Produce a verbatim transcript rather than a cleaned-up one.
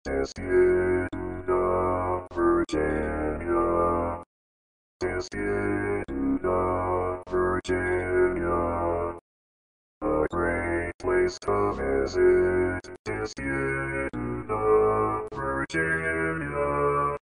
Disputanta, Virginia. Disputanta, Virginia. A great place to visit. Disputanta.